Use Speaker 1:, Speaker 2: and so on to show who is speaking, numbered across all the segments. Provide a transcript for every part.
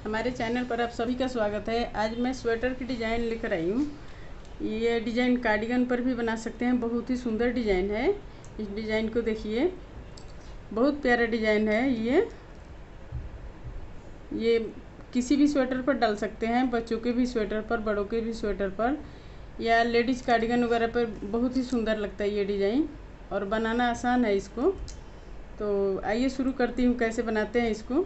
Speaker 1: हमारे चैनल पर आप सभी का स्वागत है। आज मैं स्वेटर की डिज़ाइन लेकर आई हूँ। ये डिज़ाइन कार्डिगन पर भी बना सकते हैं। बहुत ही सुंदर डिज़ाइन है। इस डिज़ाइन को देखिए, बहुत प्यारा डिज़ाइन है। ये किसी भी स्वेटर पर डाल सकते हैं, बच्चों के भी स्वेटर पर, बड़ों के भी स्वेटर पर, या लेडीज़ कार्डिगन वगैरह पर बहुत ही सुंदर लगता है ये डिज़ाइन। और बनाना आसान है इसको। तो आइए शुरू करती हूँ कैसे बनाते हैं इसको।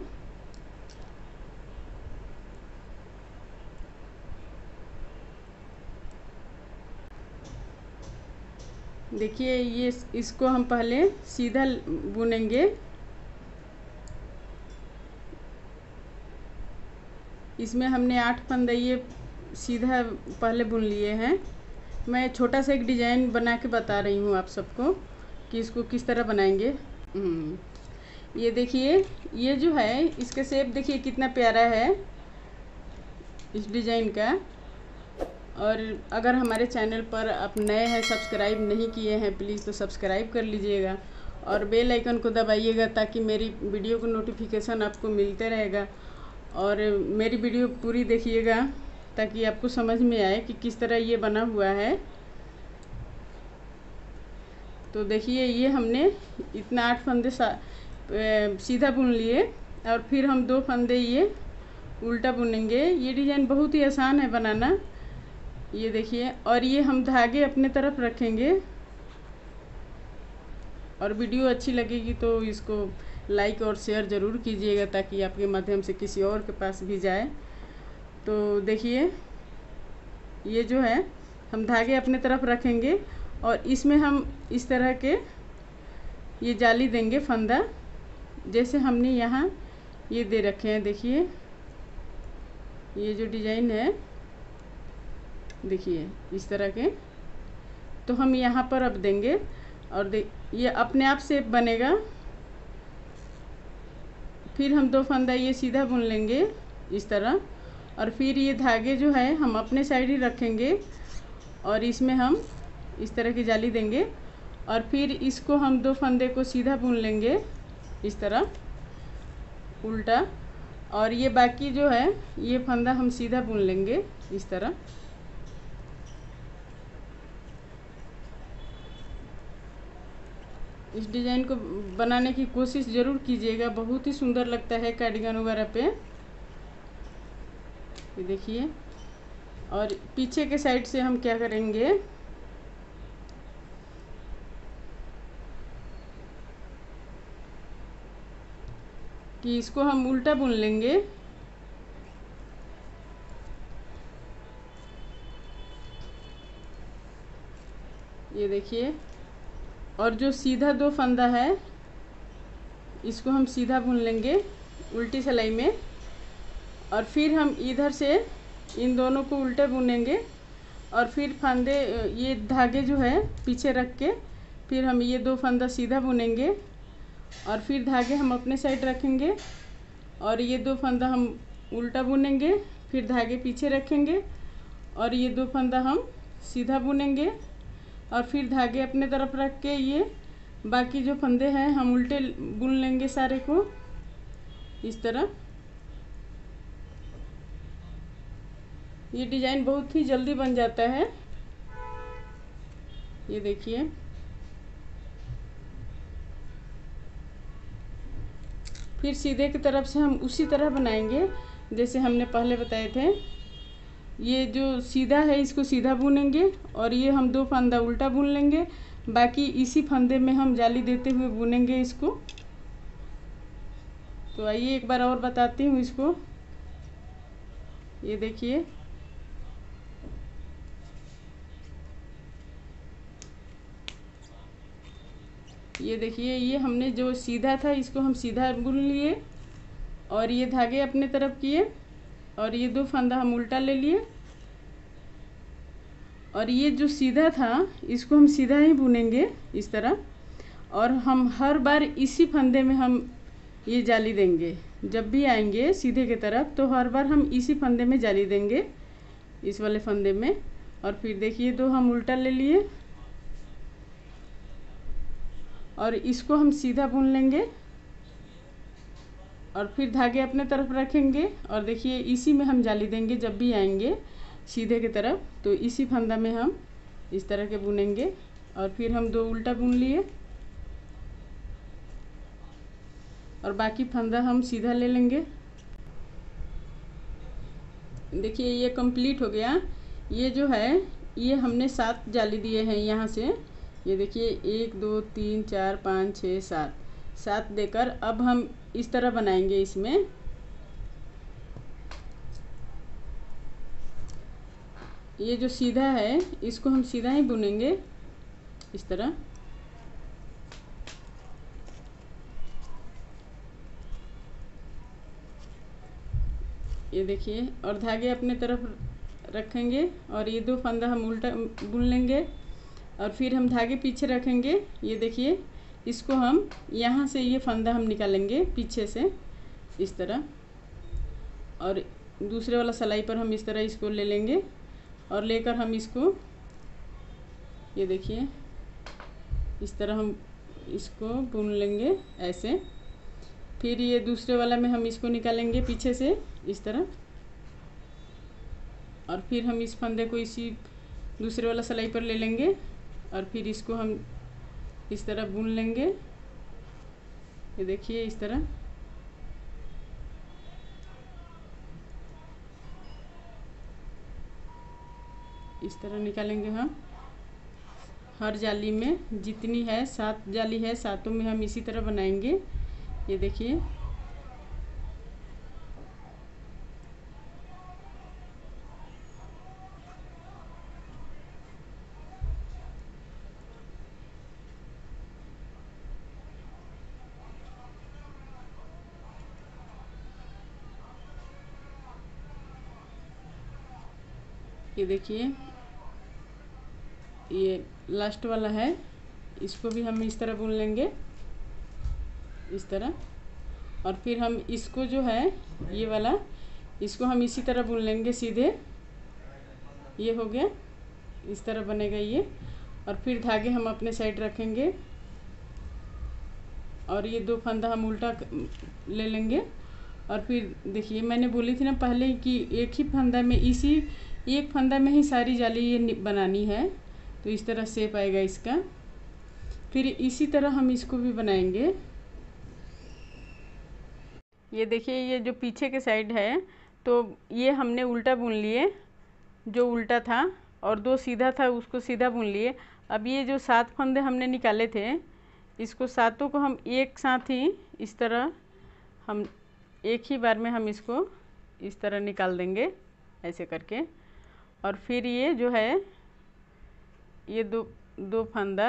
Speaker 1: देखिए, ये इसको हम पहले सीधा बुनेंगे। इसमें हमने 8 फंदे ये सीधा पहले बुन लिए हैं। मैं छोटा सा एक डिज़ाइन बना के बता रही हूँ आप सबको कि इसको किस तरह बनाएंगे। ये देखिए, ये जो है इसका शेप देखिए कितना प्यारा है इस डिज़ाइन का। और अगर हमारे चैनल पर आप नए हैं, सब्सक्राइब नहीं किए हैं, प्लीज़ तो सब्सक्राइब कर लीजिएगा और बेल आइकन को दबाइएगा ताकि मेरी वीडियो को नोटिफिकेशन आपको मिलते रहेगा। और मेरी वीडियो पूरी देखिएगा ताकि आपको समझ में आए कि किस तरह ये बना हुआ है। तो देखिए, ये हमने इतना 8 फंदे सीधा बुन लिए और फिर हम 2 फंदे ये उल्टा बुनेंगे। ये डिज़ाइन बहुत ही आसान है बनाना। ये देखिए, और ये हम धागे अपने तरफ रखेंगे। और वीडियो अच्छी लगेगी तो इसको लाइक और शेयर ज़रूर कीजिएगा ताकि आपके माध्यम से किसी और के पास भी जाए। तो देखिए, ये जो है हम धागे अपने तरफ रखेंगे और इसमें हम इस तरह के ये जाली देंगे फंदा, जैसे हमने यहाँ ये दे रखे हैं। देखिए, ये जो डिज़ाइन है देखिए इस तरह के, तो हम यहाँ पर अब देंगे और ये अपने आप शेप बनेगा। फिर हम 2 फंदा ये सीधा बुन लेंगे इस तरह, और फिर ये धागे जो है हम अपने साइड ही रखेंगे और इसमें हम इस तरह की जाली देंगे और फिर इसको हम 2 फंदे को सीधा बुन लेंगे इस तरह उल्टा, और ये बाकी जो है ये फंदा हम सीधा बुन लेंगे इस तरह। इस डिज़ाइन को बनाने की कोशिश ज़रूर कीजिएगा, बहुत ही सुंदर लगता है कार्डिगन वगैरह पे। ये देखिए, और पीछे के साइड से हम क्या करेंगे, कि इसको हम उल्टा बुन लेंगे। ये देखिए, और जो सीधा 2 फंदा है इसको हम सीधा बुन लेंगे उल्टी सिलाई में, और फिर हम इधर से इन दोनों को उल्टे बुनेंगे और फिर फंदे ये धागे जो है पीछे रख के फिर हम ये 2 फंदा सीधा बुनेंगे और फिर धागे हम अपने साइड रखेंगे और ये 2 फंदा हम उल्टा बुनेंगे, फिर धागे पीछे रखेंगे और ये 2 फंदा हम सीधा बुनेंगे और फिर धागे अपने तरफ रख के ये बाकी जो फंदे हैं हम उल्टे बुन लेंगे सारे को इस तरह। ये डिज़ाइन बहुत ही जल्दी बन जाता है। ये देखिए, फिर सीधे की तरफ से हम उसी तरह बनाएंगे जैसे हमने पहले बताए थे। ये जो सीधा है इसको सीधा बुनेंगे और ये हम 2 फंदा उल्टा बुन लेंगे, बाकी इसी फंदे में हम जाली देते हुए बुनेंगे इसको। तो आइए एक बार और बताती हूँ इसको। ये देखिए, ये देखिए, ये हमने जो सीधा था इसको हम सीधा बुन लिए और ये धागे अपने तरफ किए और ये 2 फंदा हम उल्टा ले लिए और ये जो सीधा था इसको हम सीधा ही बुनेंगे इस तरह, और हम हर बार इसी फंदे में हम ये जाली देंगे। जब भी आएंगे सीधे की तरफ तो हर बार हम इसी फंदे में जाली देंगे, इस वाले फंदे में। और फिर देखिए 2 हम उल्टा ले लिए और इसको हम सीधा बुन लेंगे और फिर धागे अपने तरफ रखेंगे और देखिए इसी में हम जाली देंगे जब भी आएंगे सीधे की तरफ, तो इसी फंदा में हम इस तरह के बुनेंगे। और फिर हम 2 उल्टा बुन लिए और बाकी फंदा हम सीधा ले लेंगे। देखिए ये कंप्लीट हो गया। ये जो है ये हमने 7 जाली दिए हैं यहाँ से, ये देखिए 1 2 3 4 5 6 7 देकर अब हम इस तरह बनाएंगे। इसमें ये जो सीधा है इसको हम सीधा ही बुनेंगे इस तरह। ये देखिए और धागे अपने तरफ रखेंगे और ये 2 फंदा हम उल्टा बुन लेंगे और फिर हम धागे पीछे रखेंगे। ये देखिए इसको हम यहाँ से ये फंदा हम निकालेंगे पीछे से इस तरह, और दूसरे वाला सिलाई पर हम इस तरह इसको ले लेंगे और लेकर हम इसको, ये देखिए इस तरह हम इसको बुन लेंगे ऐसे। फिर ये दूसरे वाला में हम इसको निकालेंगे पीछे से इस तरह, और फिर हम इस फंदे को इसी दूसरे वाला सिलाई पर ले लेंगे और फिर इसको हम इस तरह बुन लेंगे। ये देखिए इस तरह। इस तरह निकालेंगे हम। हर जाली में जितनी है 7 जाली है, 7 में हम इसी तरह बनाएंगे। ये देखिए ये देखिए ये लास्ट वाला है, इसको भी हम इस तरह बुन लेंगे इस तरह। और फिर हम इसको जो है ये वाला, इसको हम इसी तरह बुन लेंगे सीधे। ये हो गया, इस तरह बनेगा ये। और फिर धागे हम अपने साइड रखेंगे और ये 2 फंदा हम उल्टा ले लेंगे। और फिर देखिए मैंने बोली थी ना पहले कि एक ही फंदा में, इसी एक फंदा में ही सारी जाली ये बनानी है, तो इस तरह शेप आएगा इसका। फिर इसी तरह हम इसको भी बनाएंगे। ये देखिए ये जो पीछे के साइड है तो ये हमने उल्टा बुन लिए, जो उल्टा था, और 2 सीधा था उसको सीधा बुन लिए। अब ये जो 7 फंदे हमने निकाले थे, इसको 7 को हम एक साथ ही इस तरह हम एक ही बार में हम इसको इस तरह निकाल देंगे ऐसे करके। और फिर ये जो है ये दो फंदा,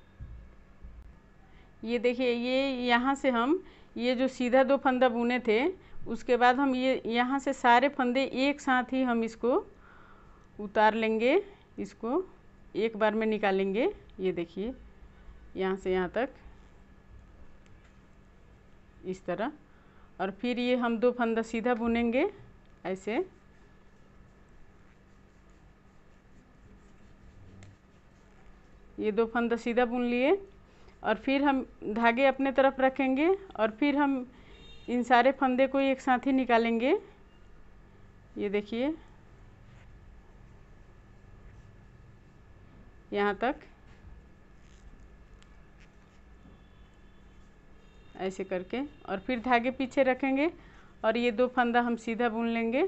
Speaker 1: ये देखिए ये यहाँ से हम ये जो सीधा 2 फंदा बुने थे उसके बाद हम ये यहाँ से सारे फंदे एक साथ ही हम इसको उतार लेंगे, इसको एक बार में निकालेंगे। ये देखिए यहाँ से यहाँ तक इस तरह। और फिर ये हम 2 फंदा सीधा बुनेंगे ऐसे। ये 2 फंदा सीधा बुन लिए और फिर हम धागे अपने तरफ रखेंगे और फिर हम इन सारे फंदे को एक साथ ही निकालेंगे। ये देखिए यहाँ तक ऐसे करके, और फिर धागे पीछे रखेंगे और ये 2 फंदा हम सीधा बुन लेंगे।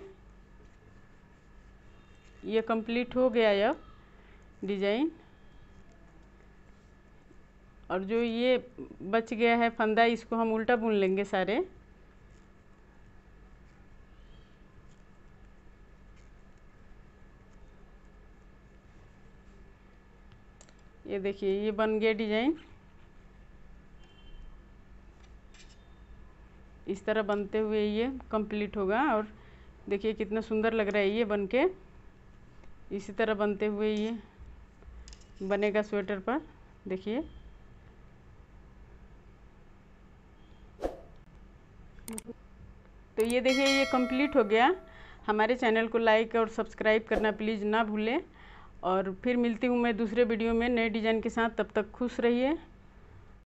Speaker 1: ये कंप्लीट हो गया अब डिजाइन। और जो ये बच गया है फंदा, इसको हम उल्टा बुन लेंगे सारे। ये देखिए ये बन गया डिजाइन। इस तरह बनते हुए ये कंप्लीट होगा और देखिए कितना सुंदर लग रहा है ये बनके। इसी तरह बनते हुए ये बनेगा स्वेटर पर। देखिए तो ये देखिए ये कंप्लीट हो गया। हमारे चैनल को लाइक और सब्सक्राइब करना प्लीज़ ना भूलें। और फिर मिलती हूँ मैं दूसरे वीडियो में नए डिज़ाइन के साथ। तब तक खुश रहिए।